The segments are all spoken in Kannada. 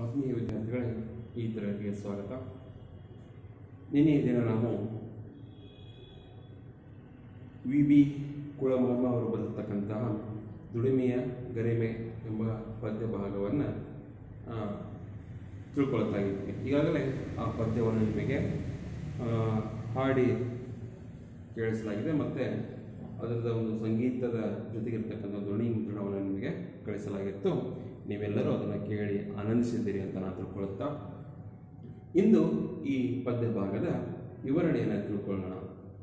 ಆತ್ಮೀಯ ವಿದ್ಯಾರ್ಥಿಗಳೇ, ಈ ತರಗತಿಗೆ ಸ್ವಾಗತ. ನಿನ್ನೆ ದಿನ ನಾವು ವಿ.ಬಿ. ಕುಳಮರ್ಮ ಅವರು ಬರೆದಿರ್ತಕ್ಕಂತಹ ದುಡಿಮೆಯ ಗರಿಮೆ ಎಂಬ ಪದ್ಯ ಭಾಗವನ್ನು ತಿಳ್ಕೊಳ್ತಾ ಇದ್ದೀವಿ. ಈಗಾಗಲೇ ಆ ಪದ್ಯವನ್ನು ನಿಮಗೆ ಹಾಡಿ ಕೇಳಿಸಲಾಗಿದೆ ಮತ್ತು ಅದರದ ಒಂದು ಸಂಗೀತದ ಜೊತೆಗಿರ್ತಕ್ಕಂಥ ಧ್ವನಿ ಮುದ್ರಣವನ್ನು ನಿಮಗೆ ಕಳಿಸಲಾಗಿತ್ತು. ನೀವೆಲ್ಲರೂ ಅದನ್ನು ಕೇಳಿ ಆನಂದಿಸಿದ್ದೀರಿ ಅಂತ ನಾನು ತಿಳ್ಕೊಳ್ತಾ, ಇಂದು ಈ ಪದ್ಯ ಭಾಗದ ವಿವರಣೆಯನ್ನು ತಿಳ್ಕೊಳ್ಳೋಣ.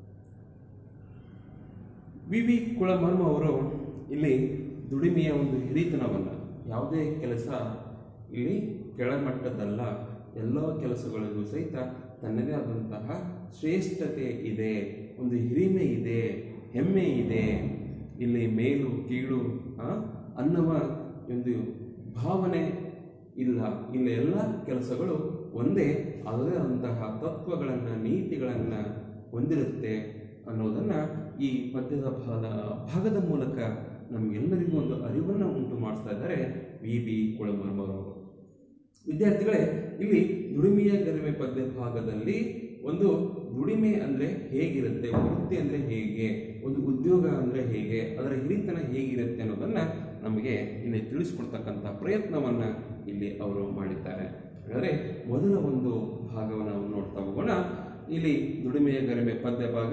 ವಿ.ಬಿ. ಕುಳಮರ್ಮ ಅವರು ಇಲ್ಲಿ ದುಡಿಮೆಯ ಒಂದು ಹಿರಿತನವನ್ನು, ಯಾವುದೇ ಕೆಲಸ ಇಲ್ಲಿ ಕೆಳಮಟ್ಟದಲ್ಲ, ಎಲ್ಲ ಕೆಲಸಗಳಿಗೂ ಸಹಿತ ತನ್ನದೇ ಆದಂತಹ ಶ್ರೇಷ್ಠತೆ ಇದೆ, ಒಂದು ಹಿರಿಮೆ ಇದೆ, ಹೆಮ್ಮೆ ಇದೆ, ಇಲ್ಲಿ ಮೇಲು ಕೀಳು ಅನ್ನುವ ಒಂದು ಭಾವನೆ ಇಲ್ಲ. ಇಲ್ಲಿ ಎಲ್ಲ ಕೆಲಸಗಳು ಒಂದೇ, ಅದರದೇ ಆದಂತಹ ತತ್ವಗಳನ್ನು, ನೀತಿಗಳನ್ನು ಹೊಂದಿರುತ್ತೆ ಅನ್ನೋದನ್ನು ಈ ಪದ್ಯದ ಭಾಗದ ಮೂಲಕ ನಮಗೆಲ್ಲರಿಗೂ ಒಂದು ಅರಿವನ್ನು ಉಂಟು ಮಾಡಿಸ್ತಾ ಇದ್ದಾರೆ ವಿ.ಬಿ. ಕುಳಮರ್ಮ ಅವರು. ವಿದ್ಯಾರ್ಥಿಗಳೇ, ಇಲ್ಲಿ ದುಡಿಮೆಯ ಗರಿಮೆ ಪದ್ಯ ಭಾಗದಲ್ಲಿ ಒಂದು ದುಡಿಮೆ ಅಂದರೆ ಹೇಗಿರುತ್ತೆ, ವೃತ್ತಿ ಅಂದರೆ ಹೇಗೆ, ಒಂದು ಉದ್ಯೋಗ ಅಂದರೆ ಹೇಗೆ, ಅದರ ಹಿರಿತನ ಹೇಗಿರುತ್ತೆ ಅನ್ನೋದನ್ನು ನಮಗೆ ಇಲ್ಲಿ ತಿಳಿಸ್ಕೊಡ್ತಕ್ಕಂಥ ಪ್ರಯತ್ನವನ್ನು ಇಲ್ಲಿ ಅವರು ಮಾಡಿದ್ದಾರೆ. ಹಾಗಾದರೆ ಮೊದಲ ಒಂದು ಭಾಗವನ್ನು ನಾವು ನೋಡ್ತಾ ಹೋಗೋಣ. ಇಲ್ಲಿ ದುಡಿಮೆಯ ಗರಿಮೆ ಪದ್ಯ ಭಾಗ.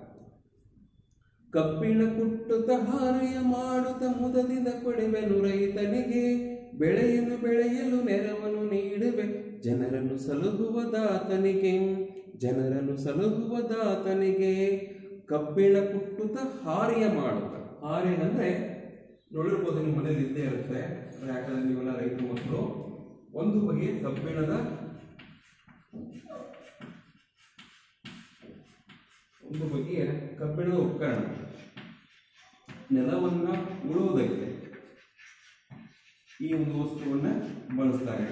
ಕಬ್ಬಿಣ ಕುಟ್ಟುತ್ತ ಹಾರೆಯ ಮಾಡುತ್ತ ಮುದದಿಂದ ಕೊಡುವೆನು ರೈತನಿಗೆ, ಬೆಳೆಯನ್ನು ಬೆಳೆಯಲು ನೆರವನ್ನು ನೀಡುವೆ ಜನರನ್ನು ಸಲಹುವ ದಾತನಿಗೆ, ಜನರನ್ನು ಸಲಹುವ ದಾತನಿಗೆ. ಕಬ್ಬಿಣ ಕುಟ್ಟುತ್ತ ಹಾರೆಯ ಮಾಡುತ್ತ, ಹಾರೆ ಅಂದರೆ ನೋಡಿರ್ಬೋದು, ನಿಮ್ಮ ಮನೇಲಿ ಇದ್ದೇ ಇರುತ್ತೆ, ಯಾಕಂದ್ರೆ ನೀವೆಲ್ಲ ರೈತ ಮಕ್ಕಳು. ಒಂದು ಬಗೆಯ ಕಬ್ಬಿಣದ ಉಪಕರಣ, ನೆಲವನ್ನ ಉಳುವುದಕ್ಕೆ ಈ ಒಂದು ವಸ್ತುವನ್ನು ಬಳಸ್ತಾರೆ.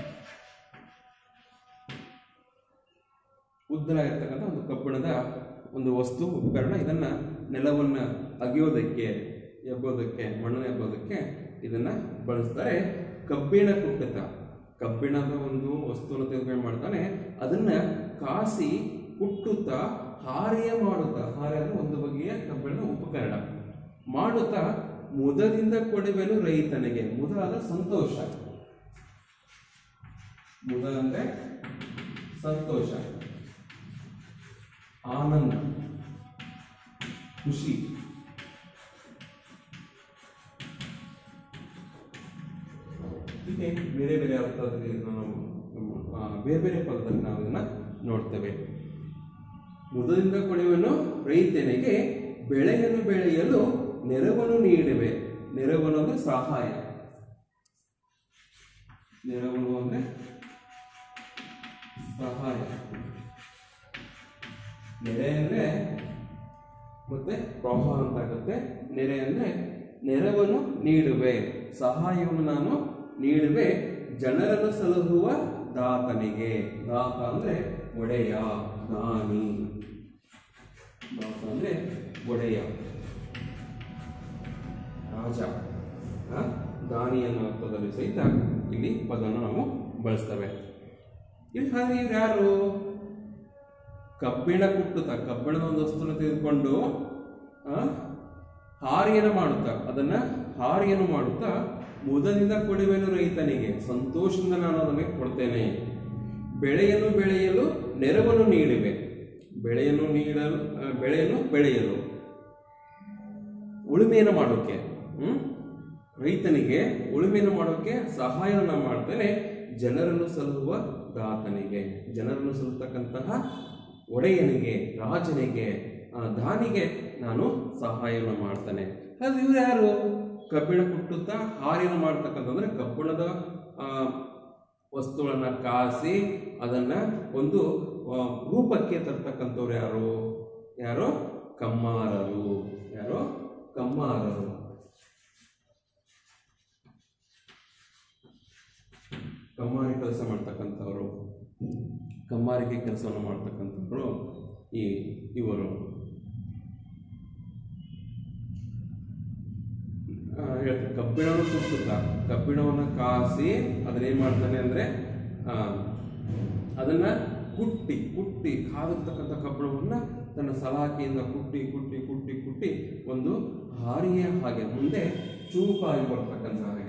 ಉದ್ದನ ಇರ್ತಕ್ಕಂಥ ಒಂದು ಕಬ್ಬಿಣದ ಒಂದು ವಸ್ತು, ಉಪಕರಣ. ಇದನ್ನ ನೆಲವನ್ನು ಅಗೆಯೋದಕ್ಕೆ, ಎಬ್ಬೋದಕ್ಕೆ, ಮಣ್ಣನ್ನು ಎಬ್ಬೋದಕ್ಕೆ ಇದನ್ನ ಬಳಸ್ತಾರೆ. ಕಬ್ಬಿಣ ಕುಟ್ಟುತ್ತ, ಕಬ್ಬಿಣದ ಒಂದು ವಸ್ತುವನ್ನು ತೆಗೆದುಕೊಂಡು ಮಾಡ್ತಾನೆ, ಅದನ್ನ ಕಾಸಿ ಕುಟ್ಟುತ್ತಾ ಹಾರೆಯ ಮಾಡುತ್ತಾ, ಹಾರೆ ಅಂದ್ರೆ ಒಂದು ಬಗೆಯ ಕಬ್ಬಿಣದ ಉಪಕರಣ ಮಾಡುತ್ತಾ ಮುದದಿಂದ ಕೊಡುವೆನು ರೈತನಿಗೆ. ಮುದ ಅಂದ್ರೆ ಸಂತೋಷ, ಮುದ ಅಂದ್ರೆ ಸಂತೋಷ, ಆನಂದ, ಖುಷಿ. ಹೀಗೆ ಬೇರೆ ಬೇರೆ ಅರ್ಥದಲ್ಲಿ ಬೇರೆ ಬೇರೆ ಪದದಲ್ಲಿ ನಾವು ಇದನ್ನ ನೋಡ್ತೇವೆ. ಮುದದಿಂದ ಕೊಡುವೆನು ರೈತನಿಗೆ, ಬೆಳೆಯನ್ನು ಬೆಳೆಯಲು ನೆರವನ್ನು ನೀಡುವೆ. ನೆರವನ್ನು ಅಂದ್ರೆ ಸಹಾಯ, ನೆರವನ್ನು ಅಂದ್ರೆ ಸಹಾಯ, ನೆರೆ ಅಂದ್ರೆ ಮತ್ತೆ ಪ್ರವಾಹ ಅಂತ ಆಗುತ್ತೆ. ನೆರೆ ಅಂದ್ರೆ ನೆರವನ್ನು ನೀಡುವೆ, ಸಹಾಯವನ್ನು ನಾನು ನೀಡುವೆ ಜನರನ್ನು ಸಲಹುವ ದಾತನಿಗೆ. ದಾತ ಅಂದ್ರೆ ಒಡೆಯ, ದಾನಿ. ದಾತ ಅಂದ್ರೆ ಒಡೆಯ, ರಾಜ, ದಾನಿ ಅನ್ನೋ ಅರ್ಥದಲ್ಲಿ ಸಹಿತ ಇಲ್ಲಿ ಪದವನ್ನು ನಾವು ಬಳಸ್ತೇವೆ. ಇಲ್ಲಿ ಹಾಗೆ ಯಾರು? ಕಬ್ಬಿಣ ಕುಟ್ಟುತ್ತಾ, ಕಬ್ಬಿಣದ ಒಂದು ವಸ್ತುವನ್ನು ತೆಗೆದುಕೊಂಡು ಹಾರಿಯನ್ನು ಮಾಡುತ್ತಾ, ಅದನ್ನ ಹಾರಿಯನ್ನು ಮಾಡುತ್ತಾ ಮುದದಿಂದ ಕೊಡುವೆನು ರೈತನಿಗೆ, ಸಂತೋಷದಿಂದ ನಾನು ಅದನ್ನು ಕೊಡ್ತೇನೆ. ಬೆಳೆಯನ್ನು ಬೆಳೆಯಲು ನೆರವನ್ನು ನೀಡುವೆ, ಬೆಳೆಯನ್ನು ನೀಡಲು, ಬೆಳೆಯನ್ನು ಬೆಳೆಯಲು, ಉಳುಮೆಯನ್ನು ಮಾಡೋಕೆ, ರೈತನಿಗೆ ಉಳುಮೆಯನ್ನು ಮಾಡೋಕೆ ಸಹಾಯವನ್ನು ಮಾಡ್ತೇನೆ. ಜನರನ್ನು ಸಲಹುವ ದಾತನಿಗೆ, ಜನರನ್ನು ಸಲ್ಲತಕ್ಕಂತಹ ಒಡೆಯನಿಗೆ, ರಾಜನಿಗೆ, ದಾನಿಗೆ ನಾನು ಸಹಾಯವನ್ನು ಮಾಡ್ತೇನೆ. ಅದು ಇವ್ರು ಯಾರು? ಕಬ್ಬಿಣ ಕುಟ್ಟುತ್ತಾ ಹಾರಿಯನ್ನು ಮಾಡ್ತಕ್ಕಂಥಂದ್ರೆ ಕಬ್ಬಿಣದ ವಸ್ತುಗಳನ್ನ ಕಾಸಿ ಅದನ್ನ ಒಂದು ರೂಪಕ್ಕೆ ತರ್ತಕ್ಕಂಥವ್ರು ಯಾರು? ಯಾರೋ ಕಮ್ಮಾರರು. ಯಾರೋ ಕಮ್ಮಾರರು. ಕಮ್ಮಾರಿ ಕೆಲಸ ಮಾಡ್ತಕ್ಕಂಥವ್ರು, ಕಮ್ಮಾರಿಕೆ ಕೆಲಸವನ್ನು ಮಾಡ್ತಕ್ಕಂಥವ್ರು ಇವರು. ಹೇಳ್ತಾರೆ ಕಬ್ಬಿಣವನ್ನು ಕುಟ್ಟುತ್ತಾ, ಕಬ್ಬಿಣವನ್ನು ಕಾಸಿ ಅದನ್ನೇನು ಮಾಡ್ತಾನೆ ಅಂದರೆ ಅದನ್ನು ಕುಟ್ಟಿ ಕುಟ್ಟಿ ಕಾದಿರ್ತಕ್ಕಂಥ ಕಬ್ಬಿಣವನ್ನು ತನ್ನ ಸಲಾಕೆಯಿಂದ ಕುಟ್ಟಿ ಕುಟ್ಟಿ ಕುಟ್ಟಿ ಕುಟ್ಟಿ ಒಂದು ಹಾರಿಯ ಹಾಗೆ ಮುಂದೆ ಚೂಪಾಗಿ ಬರ್ತಕ್ಕಂಥ ಹಾಗೆ.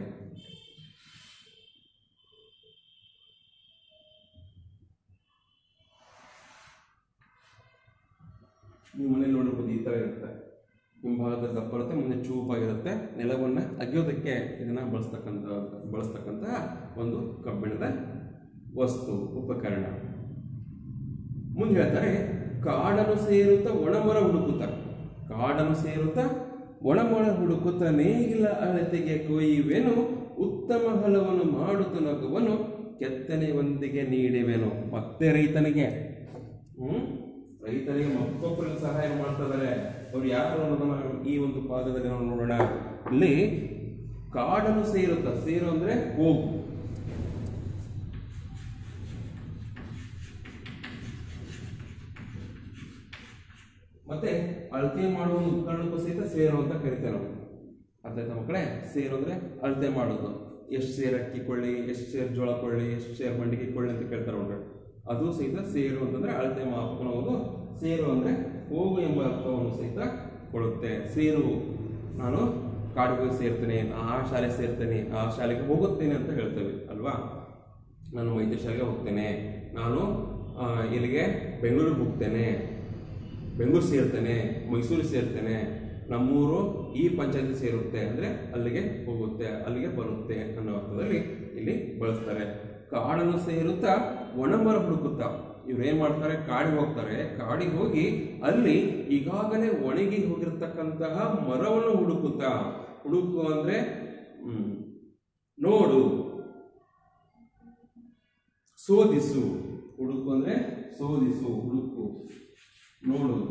ನೀವು ಮನೇಲಿ ನೋಡಿರ್ಬೋದು, ಈ ಥರ ಇರುತ್ತೆ. ಹಿಂಭಾಗದ ದಪ್ಪ ಇರುತ್ತೆ, ಮುಂದೆ ಚೂಪಾಗಿರುತ್ತೆ. ನೆಲವನ್ನು ಅಗೆಯೋದಕ್ಕೆ ಇದನ್ನು ಬಳಸ್ತಕ್ಕಂಥ ಒಂದು ಕಬ್ಬಿಣದ ವಸ್ತು, ಉಪಕರಣ. ಮುಂದೆ ಹೇಳ್ತಾರೆ, ಕಾಡನ್ನು ಸೇರುತ್ತಾ ಒಣಮರ ಹುಡುಕುತ್ತ, ಕಾಡನ್ನು ಸೇರುತ್ತಾ ಒಣಮರ ಹುಡುಕುತ್ತ ನೇಗಿಲ ಅಳತೆಗೆ ಕೊಯ್ಯುವೆನು, ಉತ್ತಮ ಫಲವನ್ನು ಮಾಡುತ್ತ ನಗುವನು, ಕೆತ್ತನೆಯೊಂದಿಗೆ ನೀಡುವೆನು. ಮತ್ತೆ ರೈತನಿಗೆ ಮತ್ತೊಬ್ಬರಿಗೆ ಸಹಾಯ ಮಾಡ್ತಾ ಇದ್ದಾರೆ. ಅವ್ರು ಯಾರು ಅನ್ನೋದನ್ನ ಈ ಒಂದು ಪಾದದಲ್ಲಿ ನಾವು ನೋಡೋಣ. ಇಲ್ಲಿ ಕಾಡನ್ನು ಸೇರುತ್ತಾ, ಸೇರು ಅಂದ್ರೆ ಹೋಗು, ಮತ್ತೆ ಅಳತೆ ಮಾಡುವ ಒಂದು ಉಪಕರಣಕ್ಕೂ ಸಹಿತ ಸೇರು ಅಂತ ಕರಿತೇವೆ ನಾವು. ಅರ್ಥ ಆಯ್ತಾ ಮಕ್ಕಳೇ? ಸೇರು ಅಂದ್ರೆ ಅಳತೆ ಮಾಡೋದು. ಎಷ್ಟು ಸೇರು ಅಕ್ಕಿ ಕೊಳ್ಳಿ, ಎಷ್ಟು ಸೇರು ಜೋಳ ಕೊಳ್ಳಿ, ಎಷ್ಟು ಸೇರು ಮಂಡಿಗೆ ಕೊಳ್ಳಿ ಅಂತ ಕೇಳ್ತಾರೆ ನೋಡ್ರಿ. ಅದು ಸಹಿತ ಸೇರು ಅಂತಂದ್ರೆ ಅಳತೆ ಮಾಪನವುದು. ಸೇರು ಅಂದ್ರೆ ಹೋಗು ಎಂಬ ಅರ್ಥವನ್ನು ಸಹಿತ ಕೊಡುತ್ತೆ. ಸೇರು, ನಾನು ಕಾಡಿಗೆ ಸೇರ್ತೇನೆ, ಆ ಶಾಲೆ ಸೇರ್ತೇನೆ, ಆ ಶಾಲೆಗೆ ಹೋಗುತ್ತೇನೆ ಅಂತ ಹೇಳ್ತೇವೆ ಅಲ್ವಾ. ನಾನು ವೈದ್ಯ ಶಾಲೆಗೆ ಹೋಗ್ತೇನೆ, ನಾನು ಇಲ್ಲಿಗೆ ಬೆಂಗಳೂರಿಗೆ ಹೋಗ್ತೇನೆ, ಬೆಂಗಳೂರು ಸೇರ್ತೇನೆ, ಮೈಸೂರು ಸೇರ್ತೇನೆ, ನಮ್ಮೂರು ಈ ಪಂಚಾಯತಿ ಸೇರುತ್ತೆ ಅಂದರೆ ಅಲ್ಲಿಗೆ ಹೋಗುತ್ತೆ, ಅಲ್ಲಿಗೆ ಬರುತ್ತೆ ಅನ್ನೋ ಅರ್ಥದಲ್ಲಿ ಇಲ್ಲಿ ಬಳಸ್ತಾರೆ. ಕಾಡನ್ನು ಸೇರುತ್ತಾ ಒಣಮರ ಹುಡುಕುತ್ತಾ, ಇವ್ರು ಏನ್ ಮಾಡ್ತಾರೆ, ಕಾಡಿಗೆ ಹೋಗ್ತಾರೆ. ಕಾಡಿಗೆ ಹೋಗಿ ಅಲ್ಲಿ ಈಗಾಗಲೇ ಒಣಗಿ ಹೋಗಿರ್ತಕ್ಕಂತಹ ಮರವನ್ನು ಹುಡುಕುತ್ತಾ, ಹುಡುಕು ಅಂದ್ರೆ ನೋಡು, ಶೋಧಿಸು. ಹುಡುಕು ಅಂದ್ರೆ ಶೋಧಿಸು, ಹುಡುಕು, ನೋಡುವುದು.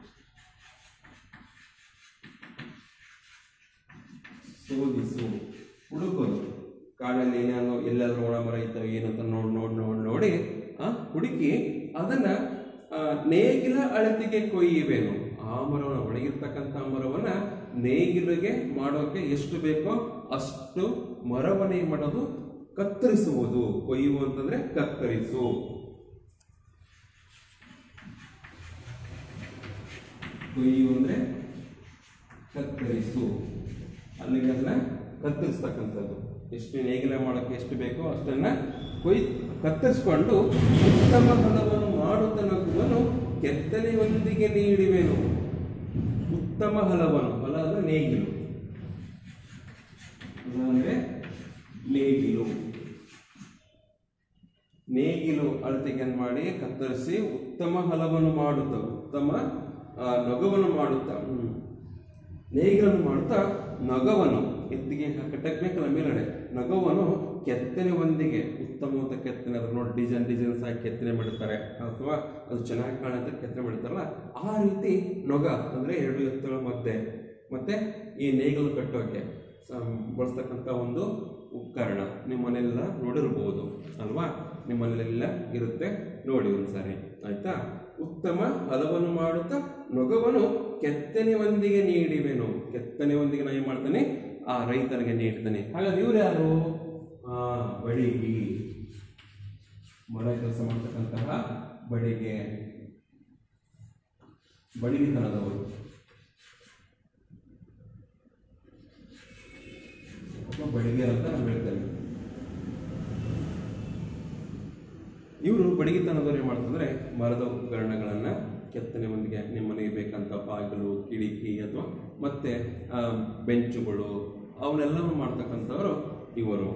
ಶೋಧಿಸು, ಹುಡುಕೋದು. ಕಾಡಲ್ಲಿ ಏನೇನೋ ಎಲ್ಲಾದ್ರೂ ಒಣ ಮರ ಇದ್ದಾವೆ ಏನಂತ ನೋಡಿ ಹುಡುಕಿ ಅದನ್ನ ನೇಗಿಲ ಅಳತೆಗೆ ಕೊಯ್ಯುವೆನು. ಆ ಮರವನ್ನು, ಒಣಗಿರ್ತಕ್ಕಂಥ ಮರವನ್ನ ನೇಗಿಲಿಗೆ ಮಾಡೋಕೆ ಎಷ್ಟು ಬೇಕೋ ಅಷ್ಟು ಮರವನ್ನೇ ಮಾಡೋದು ಕತ್ತರಿಸುವುದು. ಕೊಯ್ಯುವು ಅಂತಂದ್ರೆ ಕತ್ತರಿಸು. ಕೊಯ್ಯು ಅಂದ್ರೆ ಕತ್ತರಿಸು. ಅಲ್ಲಿಗೆ ಅದನ್ನ ಕತ್ತರಿಸ್ತಕ್ಕಂಥದ್ದು. ಎಷ್ಟು ನೇಗಿಲ ಮಾಡೋಕ್ಕೆ ಎಷ್ಟು ಬೇಕೋ ಅಷ್ಟನ್ನ ಕತ್ತರಿಸಿಕೊಂಡು ಉತ್ತಮ ಫಲವನ್ನು ಮಾಡುತ್ತ ನಗುವನು, ಕೆತ್ತನೆಯೊಂದಿಗೆ ನೀಡುವೆನು. ಉತ್ತಮ ಫಲವನ್ನು, ಫಲ ಅಂದ್ರೆ ನೇಗಿಲು, ಅಂದ್ರೆ ನೇಗಿಲು. ನೇಗಿಲು ಅಳತೆಗೆ ಮಾಡಿ ಕತ್ತರಿಸಿ ಉತ್ತಮ ಫಲವನ್ನು ಮಾಡುತ್ತ, ಉತ್ತಮ ನಗವನ್ನು ಮಾಡುತ್ತಾ, ನೇಗಿಲನ್ನು ಮಾಡುತ್ತಾ ನಗವನ್ನು ಎತ್ತಿಗೆ ಕಟ್ಟಬೇಕಲ್ಲ ಮೇಲಡೆ, ನಗವನ್ನು ಕೆತ್ತನೆ ಒಂದಿಗೆ, ಉತ್ತಮವಾದ ಕೆತ್ತನೆ, ಅದ್ರ ನೋಡಿ ಡಿಸೈನ್ಸ್ ಆಗಿ ಕೆತ್ತನೆ ಮಾಡಿರ್ತಾರೆ, ಅಥವಾ ಅದು ಚೆನ್ನಾಗಿ ಕಾಣುತ್ತೆ ಕೆತ್ತನೆ ಮಾಡಿರ್ತಾರಲ್ಲ, ಆ ರೀತಿ ನೊಗ ಅಂದ್ರೆ 2 ಎತ್ತುಗಳ ಮಧ್ಯೆ ಮತ್ತೆ ಈ ನೇಗಿಲು ಕಟ್ಟೋಕೆ ಬಳಸ್ತಕ್ಕಂಥ ಒಂದು ಉಪಕರಣ ನಿಮ್ಮ ಮನೆಯೆಲ್ಲ ನೋಡಿರ್ಬೋದು ಅಲ್ವಾ. ನಿಮ್ಮ ಮನೆಯಲ್ಲೆಲ್ಲ ಇರುತ್ತೆ, ನೋಡಿ ಒಂದ್ಸಾರಿ ಆಯ್ತಾ. ಉತ್ತಮ ಫಲವನ್ನು ಮಾಡುತ್ತಾ ನೊಗವನ್ನು ಕೆತ್ತನೆಯೊಂದಿಗೆ ನೀಡುವೆನು. ಕೆತ್ತನೆಯೊಂದಿಗೆ ನಾನು ಏನ್ ಮಾಡ್ತಾನೆ, ಆ ರೈತನಿಗೆ ನೀಡ್ತಾನೆ. ಹಾಗಾದ್ರೆ ಇವ್ರು ಯಾರು? ಬಡಿಗಿ, ಮರ ಕೆಲಸ ಮಾಡ್ತಕ್ಕಂತಹ ಬಡಿಗಿತನದವರು. ಬಡಿಗೆ ಅಂತ ನಾವು ಹೇಳ್ತೇವೆ. ಇವರು ಬಡಿಗಿತನದವ್ರು ಏನ್ ಮಾಡ್ತಂದ್ರೆ, ಮರದ ಉಪಕರಣಗಳನ್ನ ಕೆತ್ತನೆ ಒಂದಿಗೆ ನಿಮ್ಮ ಮನೆಗೆ ಬೇಕಂತ ಬಾಗಿಲು, ಕಿಟಕಿ ಅಥವಾ ಮತ್ತೆ ಬೆಂಚುಗಳು ಅವನ್ನೆಲ್ಲವೂ ಮಾಡ್ತಕ್ಕಂಥವ್ರು ಇವರು.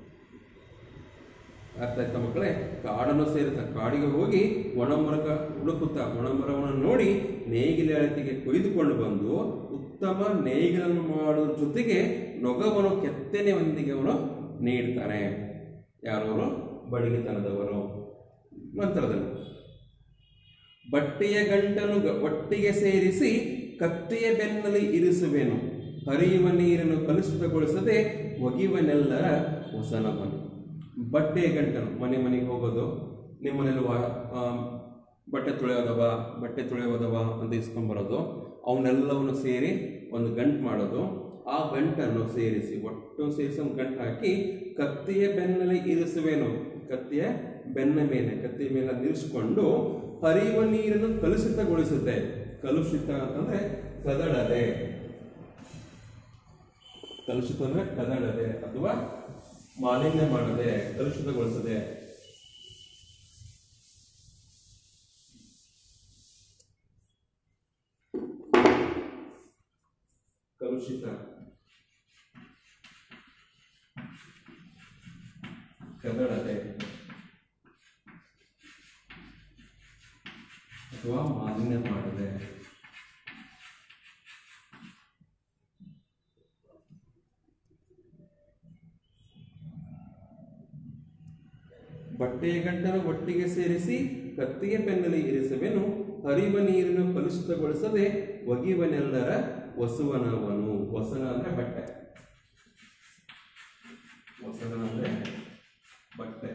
ಅರ್ಥ ಆಯ್ತಾ ಮಕ್ಕಳೇ? ಕಾಡನ್ನು ಸೇರುತ್ತಾ, ಕಾಡಿಗೆ ಹೋಗಿ ಒಣಮರ ಹುಡುಕುತ್ತಾ, ಒಣಮರವನ್ನು ನೋಡಿ ನೇಗಿಲ ಅಳತೆಗೆ ಕೊಯ್ದುಕೊಂಡು ಬಂದು ಉತ್ತಮ ನೇಗಿಲನ್ನು ಮಾಡುವ ಜೊತೆಗೆ ನೊಗವನ್ನು ಕೆತ್ತನೆಯೊಂದಿಗೆ ಅವರು ನೀಡ್ತಾರೆ. ಯಾರವರು? ಬಡಿಗೆತನದವರು. ನಂತರದಲ್ಲಿ ಬಟ್ಟೆಯ ಗಂಟನ್ನು ಒಟ್ಟಿಗೆ ಸೇರಿಸಿ ಕತ್ತೆಯ ಬೆನ್ನಲ್ಲಿ ಇರಿಸುವೆನು, ಹರಿಯುವ ನೀರನ್ನು ಕಲುಷಿತಗೊಳಿಸದೆ ಒಗಿವನೆಲ್ಲರ ಹೊಸನವನು. ಬಟ್ಟೆಯ ಗಂಟನ್ನು, ಮನೆಗೆ ಹೋಗೋದು, ನಿಮ್ಮ ಮನೇಲಿ ಬಟ್ಟೆ ತೊಳೆಯೋದವ ಅಂತ ಇಸ್ಕೊಂಡ್ಬರೋದು, ಅವನ್ನೆಲ್ಲವನ್ನು ಸೇರಿ ಒಂದು ಗಂಟು ಮಾಡೋದು, ಆ ಗಂಟನ್ನು ಸೇರಿಸಿ ಒಟ್ಟು ಸೇರಿಸಿ ಒಂದು ಗಂಟು ಹಾಕಿ ಕತ್ತಿಯ ಬೆನ್ನಲ್ಲಿ ಇರಿಸುವೆನು. ಕತ್ತಿಯ ಬೆನ್ನ ಮೇಲೆ ಕತ್ತಿಯ ಮೇಲೆ ನಿಲ್ಲಿಸಿಕೊಂಡು ಹರಿಯುವ ನೀರನ್ನು ಕಲುಷಿತಗೊಳಿಸುತ್ತೆ. ಕಲುಷಿತ ಅಂತಂದ್ರೆ ಕದಡದೆ, ಕಲುಷಿತ ಅಂದ್ರೆ ಕದಡದೆ ಅಥವಾ ಮಾಲಿನ್ಯ ಮಾಡದೆ, ಕಲುಷಿತಗೊಳಿಸದೆ. ಕಲುಷಿತ, ಕದಡದೆ ಅಥವಾ ಮಾಲಿನ್ಯ ಮಾಡದೆ. ಬಟ್ಟೆಯ ಗಂಟನ್ನು ಒಟ್ಟಿಗೆ ಸೇರಿಸಿ ಕತ್ತಿಯ ಬೆನ್ನಲ್ಲಿ ಇರಿಸುವೆನು. ಹರಿಯುವ ನೀರನ್ನು ಕಲುಷಿತಗೊಳಿಸದೆ ಒಗಿವನೆಲ್ಲರ ವಸುವನವನು. ವಸನ ಅಂದ್ರೆ ಬಟ್ಟೆ, ವಸನ ಅಂದ್ರೆ ಬಟ್ಟೆ.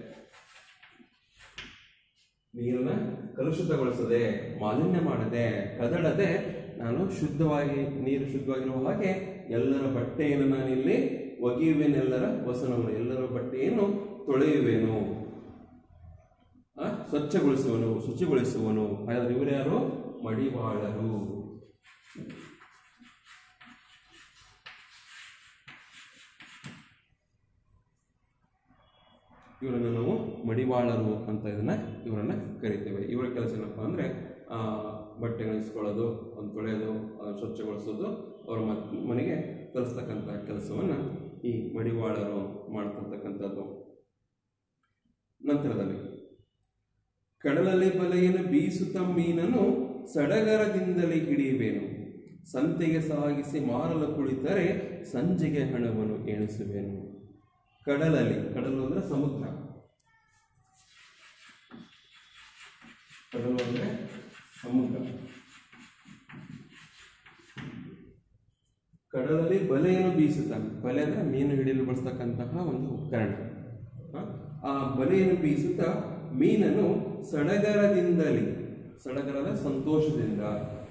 ನೀರನ್ನ ಕಲುಷಿತಗೊಳಿಸದೆ, ಮಾಲಿನ್ಯ ಮಾಡದೆ, ಕದಡದೆ, ನಾನು ಶುದ್ಧವಾಗಿ ನೀರು ಶುದ್ಧವಾಗಿರುವ ಹಾಗೆ ಎಲ್ಲರ ಬಟ್ಟೆಯನ್ನು ನಾನಿಲ್ಲಿ ಒಗೆಯುವೆನೆಲ್ಲರ ವಸನವನು. ಎಲ್ಲರ ಬಟ್ಟೆಯನ್ನು ತೊಳೆಯುವೆನು, ಸ್ವಚ್ಛಗೊಳಿಸುವನು, ಶುಚಿಗೊಳಿಸುವನು. ಹಾಗಾದ್ರೆ ಇವರು ಯಾರು? ಮಡಿವಾಳರು. ಇವರನ್ನು ನಾವು ಮಡಿವಾಳರು ಅಂತ ಇವರನ್ನ ಕರಿತೇವೆ. ಇವರ ಕೆಲಸ ಏನಪ್ಪ ಅಂದ್ರೆ ಬಟ್ಟೆಗಳನ್ನ ಇಸ್ಕೊಳ್ಳೋದು, ಒಂದು ತೊಳೆಯೋದು, ಸ್ವಚ್ಛಗೊಳಿಸೋದು, ಅವರ ಮನೆಗೆ ತರಿಸ್ತಕ್ಕಂಥ ಕೆಲಸವನ್ನ ಈ ಮಡಿವಾಳರು ಮಾಡ್ತಕ್ಕಂಥದ್ದು. ನಂತರದಲ್ಲಿ ಕಡಲಲ್ಲಿ ಬಲೆಯನ್ನು ಬೀಸುತ್ತ ಮೀನನ್ನು ಸಡಗರದಿಂದಲೇ ಹಿಡಿಯುವೆನು. ಸಂತೆಗೆ ಸಾಗಿಸಿ ಮಾರಲು ಕುಳಿತರೆ ಸಂಜೆಗೆ ಹಣವನ್ನು ಎಣಿಸುವೆನು. ಕಡಲಲ್ಲಿ, ಕಡಲು ಅಂದ್ರೆ ಸಮುದ್ರ, ಕಡಲು ಅಂದ್ರೆ ಸಮುದ್ರ. ಕಡಲಲ್ಲಿ ಬಲೆಯನ್ನು ಬೀಸುತ್ತಾನೆ. ಬಲೆ ಅಂದ್ರೆ ಮೀನು ಹಿಡಿಯಲು ಬಳಸ್ತಕ್ಕಂತಹ ಒಂದು ಉಪಕರಣ. ಆ ಬಲೆಯನ್ನು ಬೀಸುತ್ತಾ ಮೀನನ್ನು ಸಡಗರದಿಂದಲೇ, ಸಡಗರದ ಸಂತೋಷದಿಂದ,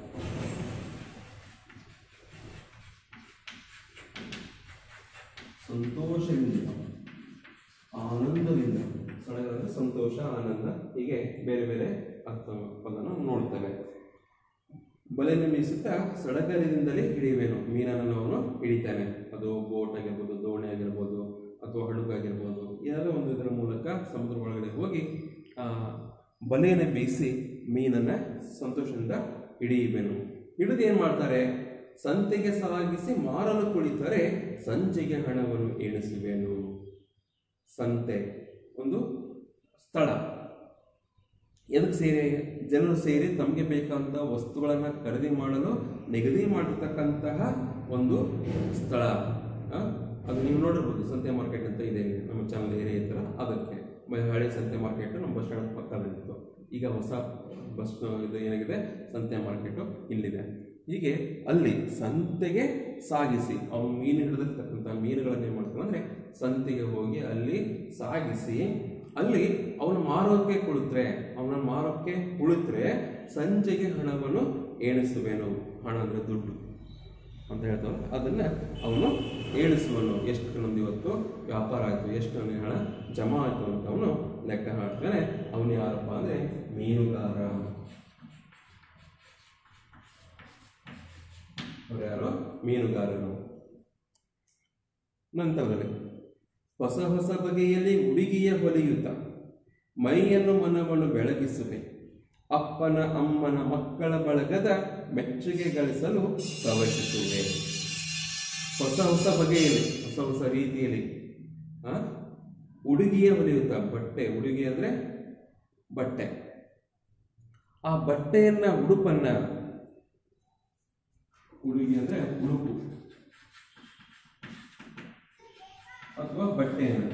ಸಂತೋಷದಿಂದ, ಆನಂದದಿಂದ, ಸಡಗರದ ಸಂತೋಷ, ಆನಂದ, ಹೀಗೆ ಬೇರೆ ಬೇರೆ ಅರ್ಥ ಪದನ ನೋಡ್ತೇವೆ. ಬಲೆಯನ್ನು ಬೀಸುತ್ತಾ ಸಡಗರದಿಂದಲೇ ಹಿಡಿಯುವೆನು. ಮೀನನ್ನು ಅವನು ಹಿಡಿತಾನೆ. ಅದು ಬೋಟ್ ಆಗಿರ್ಬೋದು, ದೋಣಿ ಆಗಿರ್ಬೋದು, ಅಥವಾ ಹಡಗಾಗಿರ್ಬೋದು, ಯಾವುದೋ ಒಂದು ಇದರ ಮೂಲಕ ಸಮುದ್ರ ಒಳಗಡೆ ಹೋಗಿ ಬಲೆಯನ್ನು ಬೀಸಿ ಮೀನನ್ನ ಸಂತೋಷದಿಂದ ಹಿಡಿಯುವೆನು. ಹಿಡಿದು ಏನ್ ಮಾಡ್ತಾರೆ? ಸಂತೆಗೆ ಸಾಗಿಸಿ ಮಾರಲು ಕುಳಿತರೆ ಸಂಜೆಗೆ ಹಣವನ್ನು ಎಣಿಸುವೆನು. ಸಂತೆ ಒಂದು ಸ್ಥಳ, ಎದಕ್ಕೆ ಸೇರಿ? ಜನರು ಸೇರಿ ತಮಗೆ ಬೇಕಾದಂಥ ವಸ್ತುಗಳನ್ನು ಖರೀದಿ ಮಾಡಲು ನಿಗದಿ ಮಾಡಿರ್ತಕ್ಕಂತಹ ಒಂದು ಸ್ಥಳ. ಅದು ನೀವು ನೋಡಿರ್ಬೋದು, ಸಂತೆ ಮಾರ್ಕೆಟ್ ಅಂತ ಇದೆ ನಮ್ಮ ಚಾನಲ್ ಏರಿಯಾ ಇತ್ತಲ್ಲ, ಅದಕ್ಕೆ ಹಳೆ ಸಂತೆ ಮಾರ್ಕೆಟ್ ನಮ್ಮ ಬಸ್ ಸ್ಟ್ಯಾಂಡ್ ಪಕ್ಕದಲ್ಲಿತ್ತು. ಈಗ ಹೊಸ ಬಸ್ ಇದು ಏನಾಗಿದೆ, ಸಂತೆ ಮಾರ್ಕೆಟು ಇಲ್ಲಿದೆ. ಹೀಗೆ ಅಲ್ಲಿ ಸಂತೆಗೆ ಸಾಗಿಸಿ ಅವನು ಮೀನು ಹಿಡಿದಿರ್ತಕ್ಕಂಥ ಮೀನುಗಳನ್ನು ಏನು ಮಾಡ್ತಾನೆ ಅಂದರೆ ಸಂತೆಗೆ ಹೋಗಿ ಅಲ್ಲಿ ಸಾಗಿಸಿ ಅಲ್ಲಿ ಅವನು ಮಾರೋಕ್ಕೆ ಕುಳಿತರೆ ಸಂಜೆಗೆ ಹಣವನ್ನು ಎಣಿಸುವೆನು. ಹಣ ಅಂದರೆ ದುಡ್ಡು ಅಂತ ಹೇಳ್ತಾವೆ. ಅದನ್ನು ಅವನು ಎಣಿಸುವನು. ಎಷ್ಟು ನಮ್ದು ಇವತ್ತು ವ್ಯಾಪಾರ ಆಯಿತು, ಎಷ್ಟು ನನಗೆ ಹಣ ಜಮಾ ಆಯಿತು ಅಂತ ಅವನು ಲೆಕ್ಕ ಹಾಕ್ತಾನೆ. ಅವನು ಯಾರಪ್ಪ ಅಂದರೆ ಮೀನುಗಾರ. ಅವರು ಯಾರು? ಮೀನುಗಾರರು. ನಂತರದಲ್ಲಿ ಹೊಸ ಹೊಸ ಬಗೆಯಲ್ಲಿ ಹುಡುಗಿಯ ಹೊಲಿಯುತ್ತ ಮೈಯನ್ನು ಮನವನ್ನು ಬೆಳಗಿಸುವೆ. ಅಪ್ಪನ ಅಮ್ಮನ ಮಕ್ಕಳ ಬಳಗದ ಮೆಚ್ಚುಗೆ ಗಳಿಸಲು ಪ್ರವಚಿಸುವೆ. ಹೊಸ ಹೊಸ ಬಗೆಯಲ್ಲಿ, ಹೊಸ ಹೊಸ ರೀತಿಯಲ್ಲಿ ಹುಡುಗಿಯ ಹೊಲಿಯುತ್ತ ಬಟ್ಟೆ. ಹುಡುಗಿ ಅಂದ್ರೆ ಬಟ್ಟೆ. ಆ ಬಟ್ಟೆಯನ್ನ, ಉಡುಪನ್ನ, ಹುಡುಗಿ ಅಂದ್ರೆ ಉಡುಪು ಅಥವಾ ಬಟ್ಟೆಯನ್ನು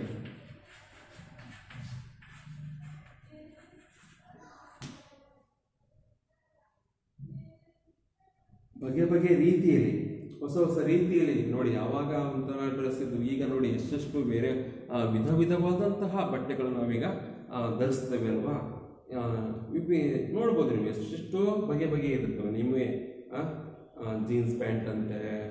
ಬಗೆ ಬಗೆ ರೀತಿಯಲ್ಲಿ, ಹೊಸ ಹೊಸ ರೀತಿಯಲ್ಲಿ ನೋಡಿ. ಯಾವಾಗ ಒಂಥರ ಡ್ರೆಸ್ ಇದ್ದು, ಈಗ ನೋಡಿ ಎಷ್ಟೆಷ್ಟು ಬೇರೆ ವಿಧ ವಿಧವಾದಂತಹ ಬಟ್ಟೆಗಳು ನಾವೀಗ ಧರಿಸ್ತೇವೆ ಅಲ್ವಾ. ನೋಡ್ಬೋದು ನೀವು, ಎಷ್ಟೆಷ್ಟು ಬಗೆ ಬಗೆ ಇರುತ್ತವೆ. ನಿಮಗೆ ಜೀನ್ಸ್ ಪ್ಯಾಂಟ್ ಅಂತೆ,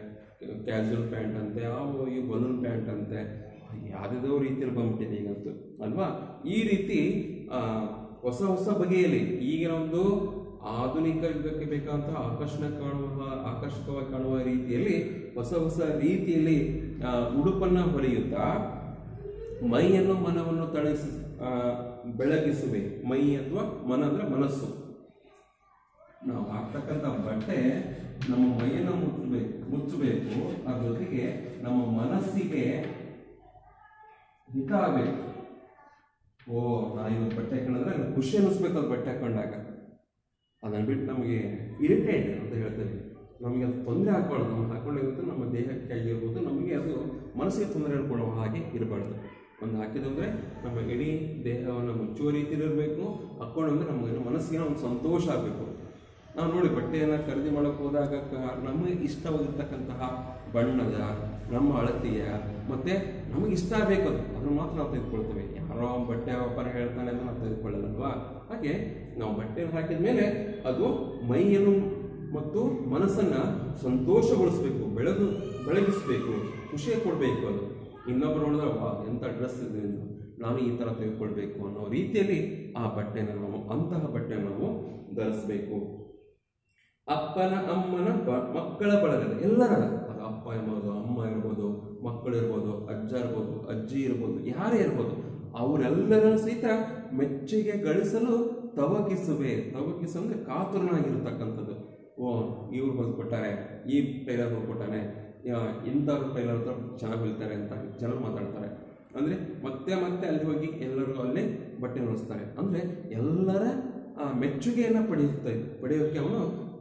ಕ್ಯಾಶುವಲ್ ಪ್ಯಾಂಟ್ ಅಂತೆ, ಅವು ಈ ಬಲೂನ್ ಪ್ಯಾಂಟ್ ಅಂತೆ, ಯಾವುದೋ ರೀತಿಯಲ್ಲಿ ಬಂದ್ಬಿಟ್ಟಿದೆ ಈಗಂತೂ ಅಲ್ವಾ. ಈ ರೀತಿ ಹೊಸ ಹೊಸ ಬಗೆಯಲ್ಲಿ ಈಗಿನ ಒಂದು ಆಧುನಿಕ ಯುಗಕ್ಕೆ ಬೇಕಾದಂತಹ ಆಕರ್ಷಕವಾಗಿ ಕಾಣುವ ರೀತಿಯಲ್ಲಿ ಹೊಸ ಹೊಸ ರೀತಿಯಲ್ಲಿ ಉಡುಪನ್ನು ಹೊಲಿಯುತ್ತಾ ಮೈಯನ್ನು ಮನವನ್ನು ಬೆಳಗಿಸುವೆ. ಮೈ ಅಥವಾ ಮನ ಅಂದ್ರೆ ಮನಸ್ಸು. ನಾವು ಹಾಕ್ತಕ್ಕಂಥ ಬಟ್ಟೆ ನಮ್ಮ ಮೈಯನ್ನು ಮುಚ್ಚಬೇಕು, ಅದ್ರ ಜೊತೆಗೆ ನಮ್ಮ ಮನಸ್ಸಿಗೆ ಹಿತ ಆಗಬೇಕು. ನಾ ಇವತ್ತು ಬಟ್ಟೆ ಹಾಕೊಂಡ್ರೆ ಖುಷಿ ಅನ್ನಿಸ್ಬೇಕು ಅದು ಬಟ್ಟೆ ಹಾಕೊಂಡಾಗ. ಅದನ್ನು ಬಿಟ್ಟು ನಮಗೆ ಇರಿಟೇಟ್ ಅಂತ ಹೇಳ್ತೇವೆ, ನಮಗೆ ಅದು ತೊಂದರೆ ಆಗಬಾರ್ದು. ನಾವು ಹಾಕೊಂಡಿರೋದು ನಮ್ಮ ದೇಹಕ್ಕೆ ಆಗಿರ್ಬೋದು, ನಮಗೆ ಅದು ಮನಸ್ಸಿಗೆ ತೊಂದರೆ ಕೊಡುವ ಹಾಗೆ ಇರಬಾರ್ದು. ಒಂದು ಹಾಕಿದಂದರೆ ನಮ್ಮ ಇಡೀ ದೇಹವನ್ನು ಮುಚ್ಚುವ ರೀತಿಯಲ್ಲಿ ಇರಬೇಕು. ಹಾಕ್ಕೊಂಡ್ರೆ ನಮಗೆ ಮನಸ್ಸಿಗೆ ಒಂದು ಸಂತೋಷ ಆಗಬೇಕು. ನಾವು ನೋಡಿ ಬಟ್ಟೆಯನ್ನು ಖರೀದಿ ಮಾಡೋಕ್ಕೆ ಹೋದಾಗ ನಮಗೆ ಇಷ್ಟವಾಗಿರ್ತಕ್ಕಂತಹ ಬಣ್ಣದ, ನಮ್ಮ ಅಳತೆಯ ಮತ್ತು ನಮಗೆ ಇಷ್ಟ ಆಗಬೇಕು ಅದನ್ನು ಮಾತ್ರ ನಾವು ತೆಗೆದುಕೊಳ್ತೇವೆ. ಯಾರೋ ಬಟ್ಟೆ ವ್ಯಾಪಾರ ಹೇಳ್ತಾನೆ ಅಂತ ನಾವು ತೆಗೆದುಕೊಳ್ಳಲ್ಲಲ್ವಾ. ಹಾಗೆ ನಾವು ಬಟ್ಟೆಯನ್ನು ಹಾಕಿದ ಮೇಲೆ ಅದು ಮೈಯನ್ನು ಮತ್ತು ಮನಸ್ಸನ್ನು ಸಂತೋಷಗೊಳಿಸಬೇಕು, ಬೆಳಗಿಸಬೇಕು, ಖುಷಿಯ ಕೊಡಬೇಕು. ಅದು ಇನ್ನೊಬ್ಬರು ನೋಡಿದ್ರೆ ಎಂಥ ಡ್ರೆಸ್ ಇದೆ, ನಾನು ಈ ಥರ ತೆಗೆದುಕೊಳ್ಬೇಕು ಅನ್ನೋ ರೀತಿಯಲ್ಲಿ ಆ ಬಟ್ಟೆನ ಅಂತಹ ಬಟ್ಟೆಯನ್ನು ನಾವು ಧರಿಸಬೇಕು. ಅಪ್ಪನ ಅಮ್ಮನ ಮಕ್ಕಳ ಬಳಗದ ಎಲ್ಲರ, ಅದು ಅಪ್ಪ ಇರ್ಬೋದು, ಅಮ್ಮ ಇರ್ಬೋದು, ಮಕ್ಕಳು ಇರ್ಬೋದು, ಅಜ್ಜ ಇರ್ಬೋದು, ಅಜ್ಜಿ ಇರ್ಬೋದು, ಯಾರೇ ಇರ್ಬೋದು, ಅವರೆಲ್ಲರನ್ನು ಸಹಿತ ಮೆಚ್ಚುಗೆ ಗಳಿಸಲು ತವಕಿಸುವೆ. ತವಕಿಸು ಅಂದರೆ ಕಾತುರನಾಗಿರ್ತಕ್ಕಂಥದ್ದು. ಇವ್ರು ಬಂದುಕೊಟ್ಟಾರೆ, ಈ ಟೈಲರ್ ಬಂದುಕೊಟ್ಟಾನೆ, ಇಂಥವ್ರು ಟೈಲರ್ ಹತ್ರ ಚೆನ್ನಾಗಿ ಹೊಲಿತಾರೆ ಅಂತ ಜನರು ಮಾತಾಡ್ತಾರೆ. ಅಂದರೆ ಮತ್ತೆ ಮತ್ತೆ ಅಲ್ಲಿ ಹೋಗಿ ಎಲ್ಲರಿಗೂ ಅಲ್ಲಿ ಬಟ್ಟೆ ಹೊಲಿಸ್ತಾರೆ. ಅಂದರೆ ಎಲ್ಲರ ಮೆಚ್ಚುಗೆಯನ್ನು ಪಡೆಯೋಕ್ಕೆ ಅವನು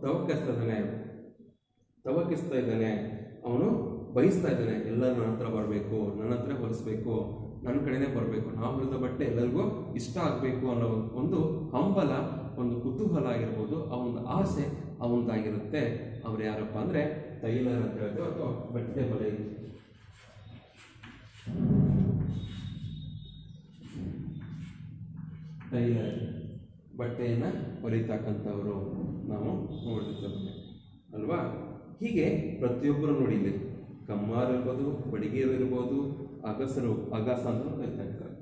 ತವಕಿಸ್ತಾ ಇದ್ದಾನೆ, ಅವನು ಬಯಸ್ತಾ ಇದ್ದಾನೆ. ಎಲ್ಲರೂ ನನ್ನ ಹತ್ರ ಬರಬೇಕು, ನನ್ನ ಹತ್ರ ಹೊಲಿಸ್ಬೇಕು, ನನ್ನ ಕಡೆನೇ ಬರಬೇಕು, ನಾವು ಹೊಲಿದ ಬಟ್ಟೆ ಎಲ್ಲರಿಗೂ ಇಷ್ಟ ಆಗಬೇಕು ಅನ್ನೋ ಒಂದು ಹಂಬಲ, ಒಂದು ಕುತೂಹಲ ಆಗಿರ್ಬೋದು, ಆ ಒಂದು ಆಸೆ ಅವನದಾಗಿರುತ್ತೆ. ಅವ್ರು ಯಾರಪ್ಪ ಅಂದರೆ ಟೈಲರ್ ಅಂತ ಹೇಳ್ತೇವೆ, ಅಥವಾ ಬಟ್ಟೆ ಹೊಲೆ ಟೈಲರ್, ಬಟ್ಟೆಯನ್ನು ಹೊಲಿತಕ್ಕಂಥವರು ನಾವು ನೋಡಿರ್ತೇವೆ ಅಲ್ವಾ. ಹೀಗೆ ಪ್ರತಿಯೊಬ್ಬರು ನೋಡಿ, ಇಲ್ಲಿ ಕಮ್ಮಾರು ಇರ್ಬೋದು, ಬಡಿಗೆಯರು ಇರ್ಬೋದು, ಅಗಸ ಅಂತ ಕರಿತಾ ಇರ್ತಾರೆ.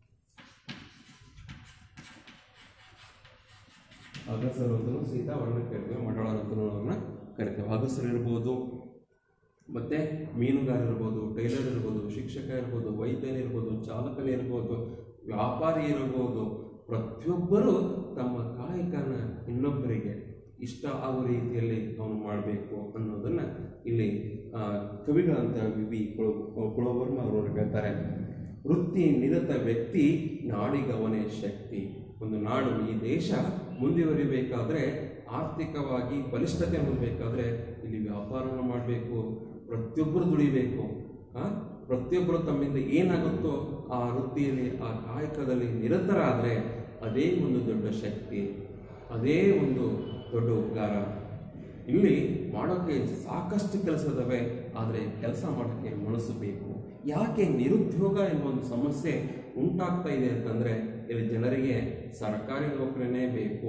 ಅಗಸರು ಅಂತಲೂ ಸಹಿತ ಅವ್ರನ್ನ ಕರಿತೇವೆ, ಮಡವಾಳ ಅಂತಲೂ ಅವ್ರನ್ನ ಕರಿತೇವೆ. ಅಗಸರು ಇರ್ಬೋದು, ಮತ್ತು ಮೀನುಗಾರ ಇರ್ಬೋದು, ಟೈಲರ್ ಇರ್ಬೋದು, ಶಿಕ್ಷಕ ಇರ್ಬೋದು, ವೈದ್ಯನಿರ್ಬೋದು, ಚಾಲಕನಿರ್ಬೋದು, ವ್ಯಾಪಾರಿ ಇರ್ಬೋದು, ಪ್ರತಿಯೊಬ್ಬರು ತಮ್ಮ ಕಾಯಕನ ಇನ್ನೊಬ್ಬರಿಗೆ ಇಷ್ಟ ಆಗುವ ರೀತಿಯಲ್ಲಿ ಅವನು ಮಾಡಬೇಕು ಅನ್ನೋದನ್ನು ಇಲ್ಲಿ ಕವಿಗಳಂತ ವಿ ಕುಳವರ್ಮ ಅವರು ಹೇಳ್ತಾರೆ. ವೃತ್ತಿ ನಿರತ ವ್ಯಕ್ತಿ ನಾಡಿಗವನೇ ಶಕ್ತಿ. ಒಂದು ನಾಡು, ಈ ದೇಶ ಮುಂದುವರಿಬೇಕಾದ್ರೆ, ಆರ್ಥಿಕವಾಗಿ ಬಲಿಷ್ಠತೆ ಹೊಂದಬೇಕಾದ್ರೆ ಇಲ್ಲಿ ವ್ಯಾಪಾರವನ್ನು ಮಾಡಬೇಕು, ಪ್ರತಿಯೊಬ್ಬರು ದುಡಿಬೇಕು. ಪ್ರತಿಯೊಬ್ಬರು ತಮ್ಮಿಂದ ಏನಾಗುತ್ತೋ ಆ ವೃತ್ತಿಯಲ್ಲಿ, ಆ ಕಾಯಕದಲ್ಲಿ ನಿರತರಾದರೆ ಅದೇ ಒಂದು ದೊಡ್ಡ ಶಕ್ತಿ, ಅದೇ ಒಂದು ದೊಡ್ಡ ಉಪಕಾರ. ಇಲ್ಲಿ ಮಾಡೋಕ್ಕೆ ಸಾಕಷ್ಟು ಕೆಲಸ ಇದ್ದಾವೆ, ಆದರೆ ಕೆಲಸ ಮಾಡೋಕ್ಕೆ ಮನಸ್ಸು ಬೇಕು. ಯಾಕೆ ನಿರುದ್ಯೋಗ ಎಂಬ ಒಂದು ಸಮಸ್ಯೆ ಉಂಟಾಗ್ತಾ ಇದೆ ಅಂತಂದರೆ, ಇಲ್ಲಿ ಜನರಿಗೆ ಸರ್ಕಾರಿ ನೌಕರಿನೇ ಬೇಕು,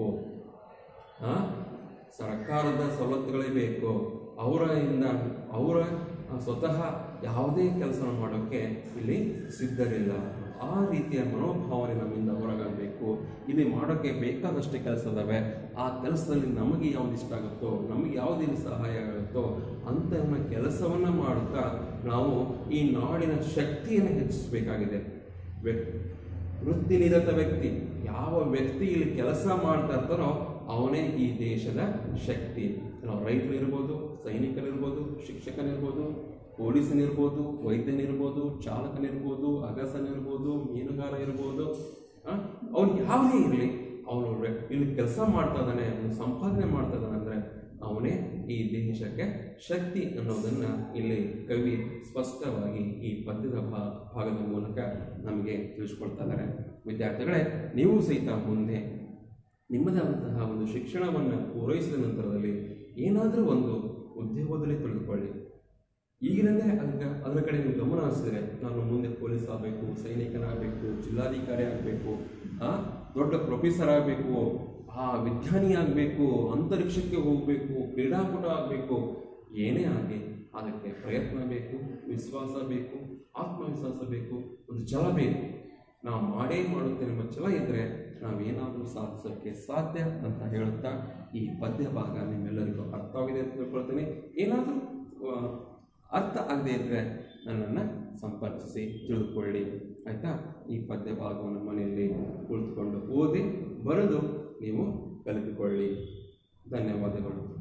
ಸರ್ಕಾರದ ಸವಲತ್ತುಗಳೇ ಬೇಕು. ಅವರ ಸ್ವತಃ ಯಾವುದೇ ಕೆಲಸ ಮಾಡೋಕ್ಕೆ ಇಲ್ಲಿ ಸಿದ್ಧರಿಲ್ಲ. ಆ ರೀತಿಯ ಮನೋಭಾವನೆ ನಮ್ಮಿಂದ ಹೊರಗಾಗಬೇಕು. ಇಲ್ಲಿ ಮಾಡೋಕ್ಕೆ ಬೇಕಾದಷ್ಟು ಕೆಲಸ ಇದ್ದಾವೆ, ಆ ಕೆಲಸದಲ್ಲಿ ನಮಗೆ ಯಾವ್ದು ಇಷ್ಟ ಆಗುತ್ತೋ, ನಮಗೆ ಯಾವುದೇನು ಸಹಾಯ ಆಗುತ್ತೋ ಅಂತಹ ಕೆಲಸವನ್ನು ಮಾಡುತ್ತಾ ನಾವು ಈ ನಾಡಿನ ಶಕ್ತಿಯನ್ನು ಹೆಚ್ಚಿಸಬೇಕಾಗಿದೆ. ವೃತ್ತಿನಿರತ ವ್ಯಕ್ತಿ, ಯಾವ ವ್ಯಕ್ತಿ ಇಲ್ಲಿ ಕೆಲಸ ಮಾಡ್ತಾ ಇರ್ತಾನೋ ಅವನೇ ಈ ದೇಶದ ಶಕ್ತಿ. ನಾವು ರೈತರಿರ್ಬೋದು, ಸೈನಿಕರಿರ್ಬೋದು, ಶಿಕ್ಷಕನಿರ್ಬೋದು, ಪೊಲೀಸನಿರ್ಬೋದು, ವೈದ್ಯನಿರ್ಬೋದು, ಚಾಲಕನಿರ್ಬೋದು, ಅಗಸನಿರ್ಬೋದು, ಮೀನುಗಾರ ಇರ್ಬೋದು, ಅವನು ಯಾವುದೇ ಇರಲಿ, ಅವನು ಇಲ್ಲಿ ಕೆಲಸ ಮಾಡ್ತಾ ಇದ್ದಾನೆ, ಅವನು ಸಂಪಾದನೆ ಮಾಡ್ತಾ ಇದ್ದಾನೆ ಅಂದರೆ ಅವನೇ ಈ ದೇಶಕ್ಕೆ ಶಕ್ತಿ ಅನ್ನೋದನ್ನು ಇಲ್ಲಿ ಕವಿ ಸ್ಪಷ್ಟವಾಗಿ ಈ ಪದ್ಯದ ಭಾಗದ ಮೂಲಕ ನಮಗೆ ತಿಳಿಸ್ಕೊಡ್ತಾ ಇದ್ದಾರೆ. ವಿದ್ಯಾರ್ಥಿಗಳೇ, ನೀವು ಸಹಿತ ಮುಂದೆ ನಿಮ್ಮದಾದಂತಹ ಒಂದು ಶಿಕ್ಷಣವನ್ನು ಪೂರೈಸಿದ ನಂತರದಲ್ಲಿ ಏನಾದರೂ ಒಂದು ಉದ್ಯೋಗದಲ್ಲಿ ತಿಳಿದುಕೊಳ್ಳಿ. ಈಗಿನಂದೇ ಅದರ ಕಡೆ ನೀವು ಗಮನ ಹರಿಸಿದರೆ, ನಾನು ಮುಂದೆ ಪೊಲೀಸ್ ಆಗಬೇಕು, ಸೈನಿಕನಾಗಬೇಕು, ಜಿಲ್ಲಾಧಿಕಾರಿ ಆಗಬೇಕು, ದೊಡ್ಡ ಪ್ರೊಫೆಸರ್ ಆಗಬೇಕು, ವಿಜ್ಞಾನಿ ಆಗಬೇಕು, ಅಂತರಿಕ್ಷಕ್ಕೆ ಹೋಗಬೇಕು, ಕ್ರೀಡಾಕೂಟ ಆಗಬೇಕು, ಏನೇ ಆಗಲಿ ಅದಕ್ಕೆ ಪ್ರಯತ್ನ ಬೇಕು, ವಿಶ್ವಾಸ ಬೇಕು, ಆತ್ಮವಿಶ್ವಾಸ ಬೇಕು, ಒಂದು ಛಲ ಬೇಕು. ನಾವು ಮಾಡುತ್ತೇನೆ ಎಂಬ ಛಲ ಇದ್ದರೆ ನಾವೇನಾದರೂ ಸಾಧಿಸೋಕ್ಕೆ ಸಾಧ್ಯ ಅಂತ ಹೇಳುತ್ತಾ ಈ ಪದ್ಯ ಭಾಗ ನಿಮ್ಮೆಲ್ಲರಿಗೂ ಅರ್ಥವಾಗಿದೆ ಅಂತ ತಿಳ್ಕೊಳ್ತೇನೆ. ಏನಾದರೂ ಅರ್ಥ ಆಗದೆ ಇದ್ದರೆ ನನ್ನನ್ನು ಸಂಪರ್ಕಿಸಿ ತಿಳಿದುಕೊಳ್ಳಿ, ಆಯಿತಾ. ಈ ಪದ್ಯ ಭಾಗವನ್ನು ಮನೆಯಲ್ಲಿ ಕುಳಿತುಕೊಂಡು ಓದಿ ಬರೆದು ನೀವು ಕಲಿತುಕೊಳ್ಳಿ. ಧನ್ಯವಾದಗಳು.